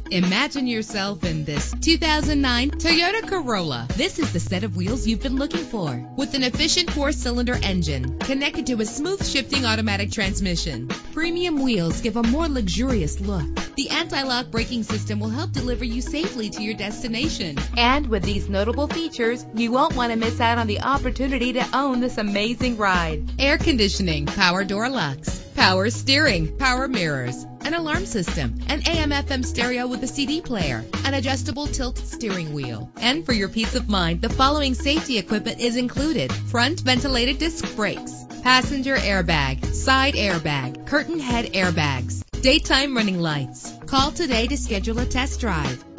Imagine yourself in this 2009 Toyota Corolla. This is the set of wheels you've been looking for, with an efficient 4-cylinder engine connected to a smooth shifting automatic transmission. Premium wheels give a more luxurious look. The anti-lock braking system will help deliver you safely to your destination. And with these notable features, you won't want to miss out on the opportunity to own this amazing ride. Air conditioning, power door locks, power steering, power mirrors, an alarm system, an AM/FM stereo with a CD player, an adjustable tilt steering wheel. And for your peace of mind, the following safety equipment is included: front ventilated disc brakes, passenger airbag, side airbag, curtain head airbags, daytime running lights. Call today to schedule a test drive.